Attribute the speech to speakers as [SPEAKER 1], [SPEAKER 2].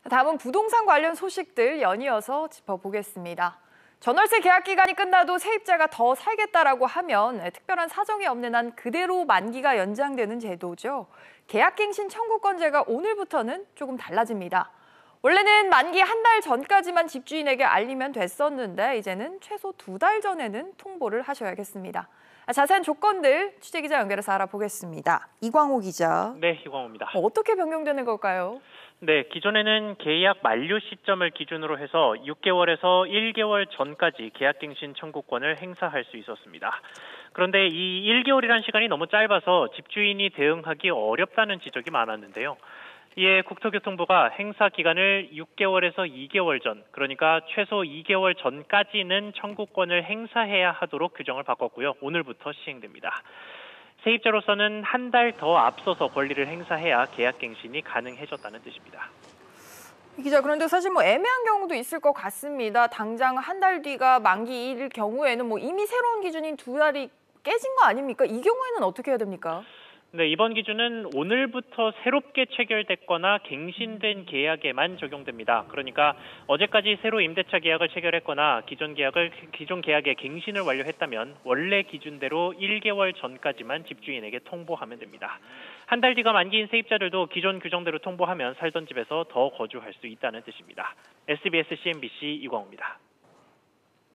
[SPEAKER 1] 다음은 부동산 관련 소식들 연이어서 짚어보겠습니다. 전월세 계약 기간이 끝나도 세입자가 더 살겠다라고 하면 특별한 사정이 없는 한 그대로 만기가 연장되는 제도죠. 계약갱신 청구권제가 오늘부터는 조금 달라집니다. 원래는 만기 한 달 전까지만 집주인에게 알리면 됐었는데 이제는 최소 2달 전에는 통보를 하셔야겠습니다. 자세한 조건들 취재기자 연결해서 알아보겠습니다. 이광호 기자.
[SPEAKER 2] 네, 이광호입니다.
[SPEAKER 1] 어떻게 변경되는 걸까요?
[SPEAKER 2] 네, 기존에는 계약 만료 시점을 기준으로 해서 6개월에서 1개월 전까지 계약갱신 청구권을 행사할 수 있었습니다. 그런데 이 1개월이라는 시간이 너무 짧아서 집주인이 대응하기 어렵다는 지적이 많았는데요. 이에 국토교통부가 행사 기간을 6개월에서 2개월 전, 그러니까 최소 2개월 전까지는 청구권을 행사해야 하도록 규정을 바꿨고요. 오늘부터 시행됩니다. 세입자로서는 한 달 더 앞서서 권리를 행사해야 계약갱신이 가능해졌다는 뜻입니다.
[SPEAKER 1] 이 기자, 그런데 사실 애매한 경우도 있을 것 같습니다. 당장 한 달 뒤가 만기일 경우에는 이미 새로운 기준인 2달이 깨진 거 아닙니까? 이 경우에는 어떻게 해야 됩니까?
[SPEAKER 2] 네, 이번 기준은 오늘부터 새롭게 체결됐거나 갱신된 계약에만 적용됩니다. 그러니까 어제까지 새로 임대차 계약을 체결했거나 기존 계약의 갱신을 완료했다면 원래 기준대로 1개월 전까지만 집주인에게 통보하면 됩니다. 한 달 뒤가 만기인 세입자들도 기존 규정대로 통보하면 살던 집에서 더 거주할 수 있다는 뜻입니다. SBS CNBC 이광호입니다.